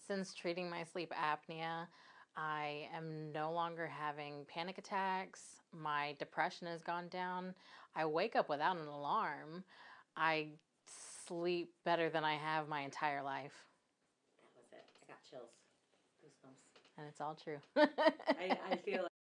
Since treating my sleep apnea, I am no longer having panic attacks. My depression has gone down. I wake up without an alarm. I sleep better than I have my entire life. That was it. I got chills, goosebumps. And it's all true. I feel